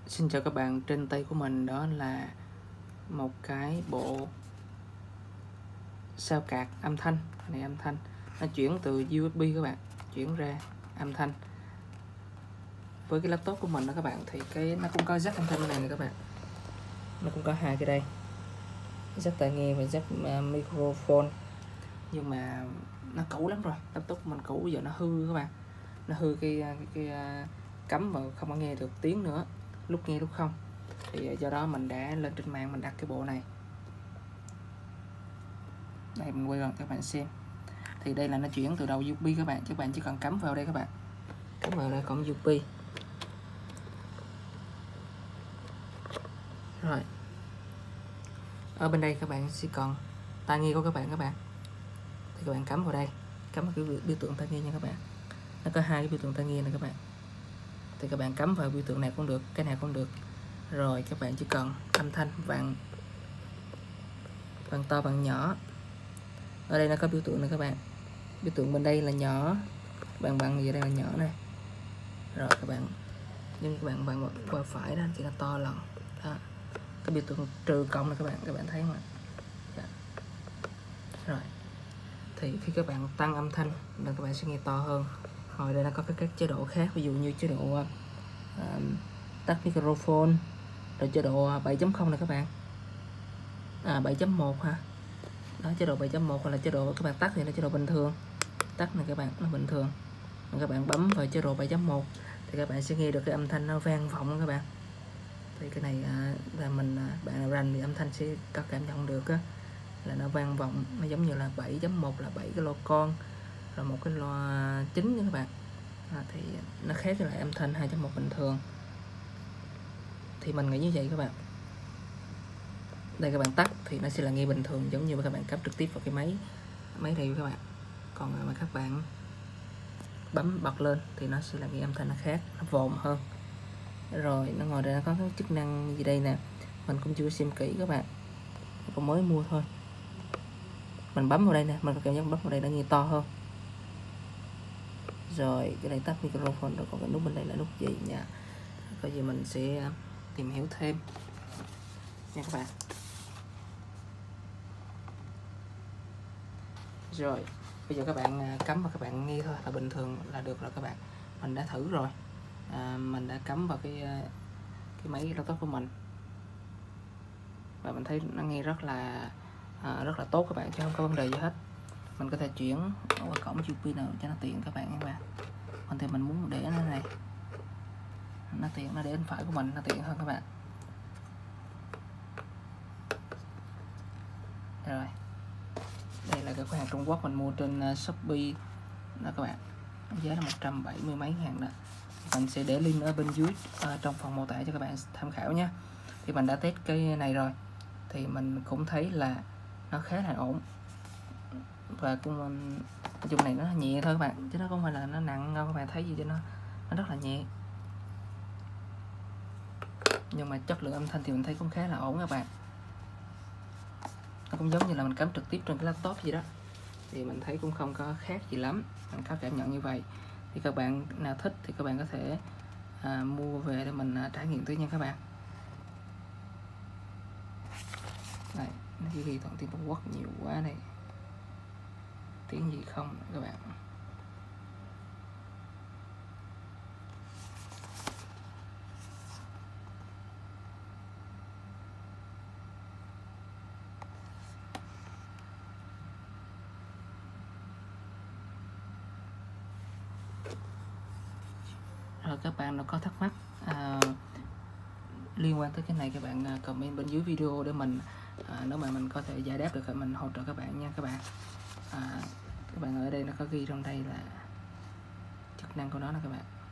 Xin chào các bạn, trên tay của mình đó là một cái bộ sao card âm thanh. Này âm thanh nó chuyển từ USB các bạn, chuyển ra âm thanh. Với cái laptop của mình đó các bạn thì nó cũng có jack âm thanh này các bạn. Nó cũng có hai cái đây, jack tai nghe và jack microphone. Nhưng mà nó cũ lắm rồi, laptop của mình cũ giờ nó hư các bạn. Nó hư cái cắm vào không có nghe được tiếng nữa, lúc nghe lúc không. Thì do đó mình đã lên trên mạng mình đặt cái bộ này. Đây mình quay gần các bạn xem. Thì đây là nó chuyển từ đầu USB các bạn chỉ cần cắm vào đây các bạn. Cắm vào đây cổng USB. Rồi. Ở bên đây các bạn chỉ còn tai nghe của các bạn. Thì các bạn cắm vào đây, cắm vào cái biểu tượng tai nghe nha các bạn. Nó có hai cái biểu tượng tai nghe này các bạn. Thì các bạn cắm vào biểu tượng này cũng được, cái này cũng được. Rồi các bạn chỉ cần âm thanh vặn to vặn nhỏ. Ở đây nó có biểu tượng này các bạn. Biểu tượng bên đây là nhỏ, bạn vặn gì đây là nhỏ này. Rồi các bạn, nhưng các bạn vặn qua phải đó thì nó to lần. Đó. Cái biểu tượng trừ cộng này các bạn thấy không ạ? Dạ. Rồi. Thì khi các bạn tăng âm thanh là các bạn sẽ nghe to hơn. Rồi đây nó có các chế độ khác, ví dụ như chế độ tắt microphone, rồi chế độ 7.0 này các bạn. 7.1 ha. Đó, chế độ 7.1 hoặc là chế độ các bạn tắt thì là chế độ bình thường. Tắt này các bạn, nó bình thường. Rồi các bạn bấm vào chế độ 7.1 thì các bạn sẽ nghe được cái âm thanh nó vang vọng các bạn. Thì cái này là bạn nào rành thì âm thanh sẽ có cảm nhận được á, là nó vang vọng, nó giống như là 7.1 là 7 cái loa con, rồi một cái loa chính nha các bạn. Thì nó khác với lại âm thanh 2.1 bình thường. Thì mình nghĩ như vậy các bạn. Đây các bạn tắt thì nó sẽ là nghe bình thường, giống như các bạn cắm trực tiếp vào cái máy này các bạn. Còn mà các bạn bấm bật lên thì nó sẽ là nghe âm thanh nó khác, nó vồn hơn. Rồi nó ngoài ra nó có cái chức năng gì đây nè, mình cũng chưa xem kỹ các bạn, còn mới mua thôi. Mình bấm vào đây nè, mình có cảm giác bấm vào đây nó nghe to hơn. Rồi cái này tắt microphone rồi, còn cái nút bên đây là nút gì nha, có gì mình sẽ tìm hiểu thêm nha các bạn. Rồi bây giờ các bạn cắm và các bạn nghe thôi là bình thường là được rồi các bạn. Mình đã thử rồi, mình đã cắm vào cái máy laptop của mình và mình thấy nó nghe rất là tốt các bạn, chứ không có vấn đề gì hết. Mình có thể chuyển qua cổng USB nào cho nó tiện các bạn nha các bạn. Còn thì mình muốn để nó này, nó tiện, nó để bên phải của mình nó tiện hơn các bạn. Rồi đây là cái hàng Trung Quốc mình mua trên Shopee đó các bạn, giá là 170 mấy ngàn đó. Mình sẽ để link ở bên dưới trong phần mô tả cho các bạn tham khảo nhé. Thì mình đã test cái này rồi thì mình cũng thấy là nó khá là ổn, và cũng nói chung này nó nhẹ thôi các bạn, chứ nó không phải là nó nặng đâu. Các bạn thấy gì cho nó rất là nhẹ, nhưng mà chất lượng âm thanh thì mình thấy cũng khá là ổn các bạn. Nó cũng giống như là mình cắm trực tiếp trên cái laptop gì đó, thì mình thấy cũng không có khác gì lắm, mình có cảm nhận như vậy. Thì các bạn nào thích thì các bạn có thể mua về để mình trải nghiệm thử nha các bạn. Đây, nó ghi toàn tiếng Trung Quốc nhiều quá này, tiếng gì không các bạn. Rồi các bạn nào có thắc mắc liên quan tới cái này, các bạn comment bên dưới video để mình nếu mà mình có thể giải đáp được thì mình hỗ trợ các bạn nha các bạn. Các bạn ở đây nó có ghi trong đây là chức năng của nó nè các bạn.